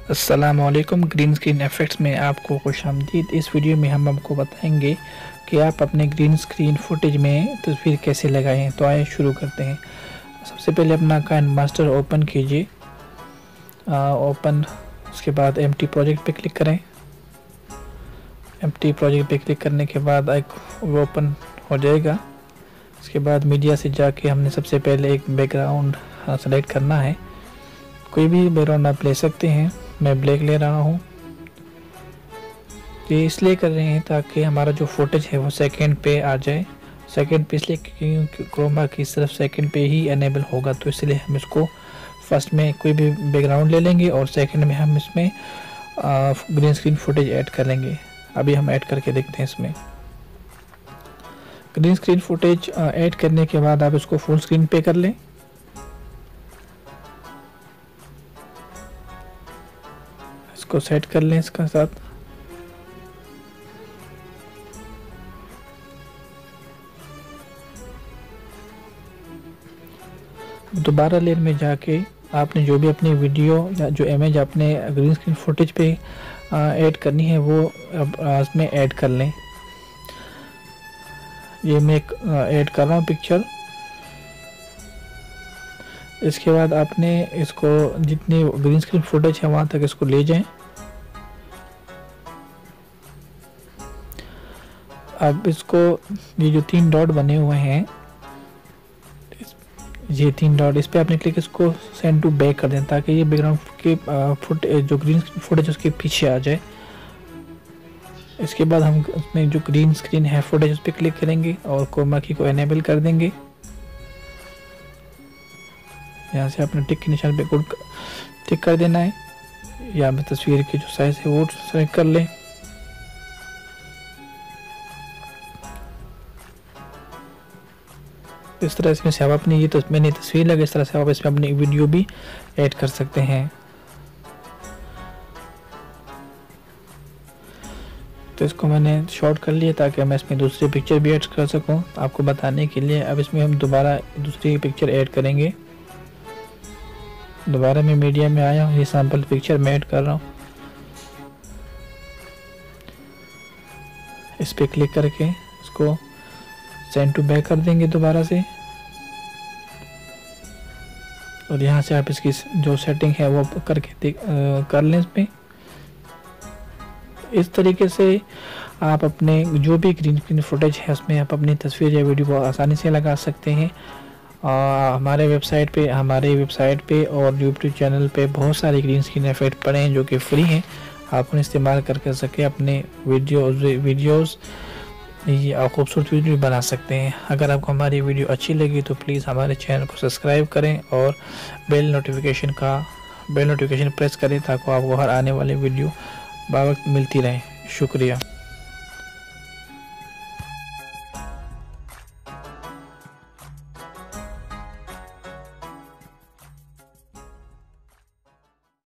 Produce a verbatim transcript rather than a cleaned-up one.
अस्सलामुअलैकुम। Green screen effects में आपको खुशामदीद। इस वीडियो में हम आपको बताएंगे कि आप अपने ग्रीन स्क्रीन फुटेज में तस्वीर कैसे लगाएं। तो आइए शुरू करते हैं। सबसे पहले अपना काइनमास्टर ओपन कीजिए। ओपन उसके बाद एम्प्टी प्रोजेक्ट पे क्लिक करें। एम्प्टी प्रोजेक्ट पे क्लिक करने के बाद एक वो ओपन हो जाएगा। उसके बाद मीडिया से जाके हमने सबसे पहले एक बैकग्राउंड सेलेक्ट करना है। कोई भी बैकग्राउंड आप ले सकते हैं। मैं ब्लैक ले रहा हूँ। ये इसलिए कर रहे हैं ताकि हमारा जो फुटेज है वो सेकंड पे आ जाए। सेकंड पे इसलिए क्योंकि क्रोमा की सिर्फ सेकंड पे ही एनेबल होगा, तो इसलिए हम इसको फर्स्ट में कोई भी बैकग्राउंड ले लेंगे और सेकंड में हम इसमें ग्रीन स्क्रीन फुटेज ऐड कर लेंगे। अभी हम ऐड करके देखते हैं। इसमें ग्रीन स्क्रीन फुटेज ऐड करने के बाद आप इसको फुल स्क्रीन पे कर लें। इसको सेट कर लें इसका साथ। दोबारा लेयर में जाके आपने जो भी अपनी वीडियो या जो इमेज आपने ग्रीन स्क्रीन फुटेज पे ऐड करनी है वो अब इसमें ऐड कर लें। ये मैं ऐड कर रहा हूँ पिक्चर। इसके बाद आपने इसको जितनी ग्रीन स्क्रीन फुटेज है वहाँ तक इसको ले जाएं। अब इसको ये जो तीन डॉट बने हुए हैं, ये तीन डॉट, इस पे आपने क्लिक इसको सेंड टू बैक कर दें ताकि ये बैकग्राउंड के फुट जो ग्रीन फुटेज उसके पीछे आ जाए। इसके बाद हम इसमें जो ग्रीन स्क्रीन है फुटेज उस पर क्लिक करेंगे और क्रोमा की को एनेबल कर देंगे। यहाँ से अपने टिक के निशान पे गुड टिक कर देना है। या में तस्वीर की जो साइज है वो सेलेक्ट कर लें। इस तरह इसमें से आप अपनी ये तो मैंने तस्वीर लगे, इस तरह से आप इसमें अपनी वीडियो भी ऐड कर सकते हैं। तो इसको मैंने शॉर्ट कर लिया ताकि मैं इसमें दूसरी पिक्चर भी ऐड कर सकूं आपको बताने के लिए। अब इसमें हम दोबारा दूसरी पिक्चर ऐड करेंगे। दोबारा मैं मीडिया में आया हूँ। ये सैंपल पिक्चर मैं ऐड कर रहा हूँ। इस पे क्लिक करके इसको सेंड टू बैक कर देंगे दोबारा से। और यहाँ से आप इसकी जो सेटिंग है वो करके आ, कर लें इसमें। इस तरीके से आप अपने जो भी ग्रीन स्क्रीन फुटेज है उसमें आप अपनी तस्वीर या वीडियो को आसानी से लगा सकते हैं। आ, हमारे वेबसाइट पे हमारे वेबसाइट पे और यूट्यूब चैनल पे बहुत सारे ग्रीन स्क्रीन इफेक्ट पड़े हैं जो कि फ्री हैं। आप उन्हें इस्तेमाल करके सके अपने वीडियो वीडियोज़ ये आप खूबसूरत वीडियो बना सकते हैं। अगर आपको हमारी वीडियो अच्छी लगी तो प्लीज़ हमारे चैनल को सब्सक्राइब करें और बेल नोटिफिकेशन का बेल नोटिफिकेशन प्रेस करें ताकि आपको हर आने वाली वीडियो बावक्त मिलती रहे। शुक्रिया।